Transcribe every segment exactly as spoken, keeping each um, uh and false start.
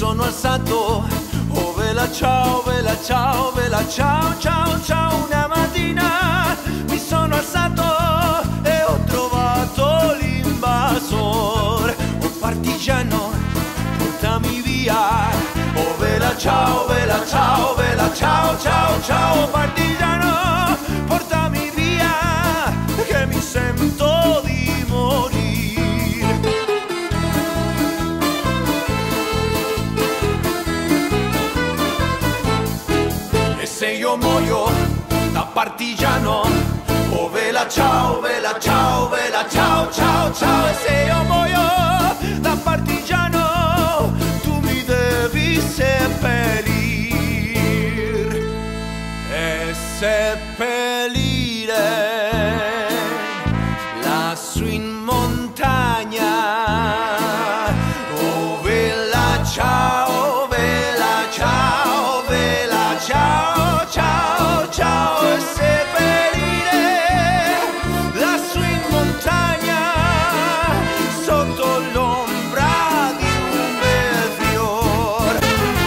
sono alzato, oh vela ciao, vela ciao, vela ciao, ciao, ciao. Una mattina mi sono alzato e ho trovato l'invasor. Oh partigiano, portami via. Oh vela ciao, vela ciao, vela ciao, ciao, ciao. Oh partigiano, portami via, che mi sento di morire. E se io muoio da partigiano, oh vela ciao, vela ciao, vela ciao, ciao, ciao. E se io muoio da partigiano, tu mi devi seppellir e seppellire lassù in montagna. Oh vela ciao, vela ciao, vela ciao, ciao, ciao. E seppellire lassù in montagna sotto l'ombra di un bel fior.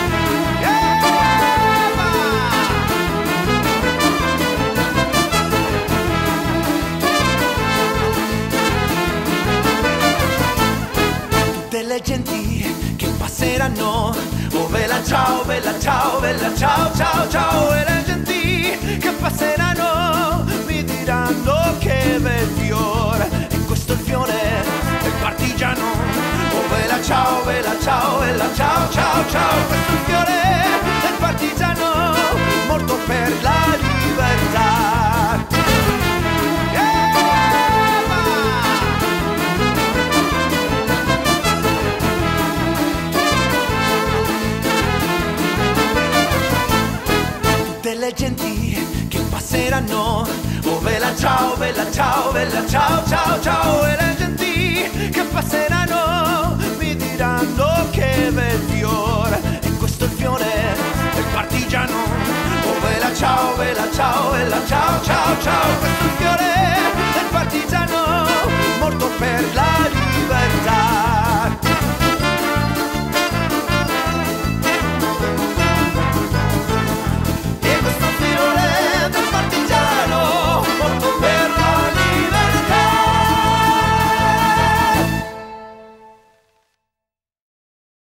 Tutte le genti che passeranno, oh vela ciao, vela ciao, vela ciao, ciao, ciao. E le genti che passeranno mi diranno che bel fiore. E questo è il fiore del partigiano. Oh vela ciao, vela ciao, vela ciao, ciao, ciao. Questo è il fiore del partigiano morto per la libertà. Tutte le genti che passeranno, oh vela ciao, vela ciao, vela ciao, ciao, ciao. E le genti che passeranno mi diranno che bel fiore. E questo è il fiore del partigiano. Oh vela ciao, vela ciao, vela ciao, ciao, ciao. Questo è il fiore del partigiano